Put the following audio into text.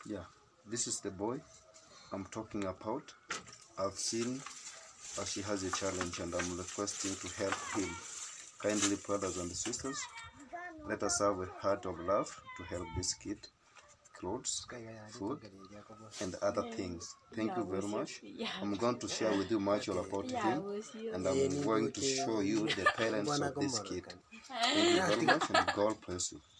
Yeah, this is the boy I'm talking about. I've seen she has a challenge and I'm requesting to help him. Kindly, brothers and sisters, let us have a heart of love to help this kid. Clothes, food, and other things. Thank you very much. I'm going to share with you much all about him, and I'm going to show you the parents of this kid. Thank you very much, and God bless you.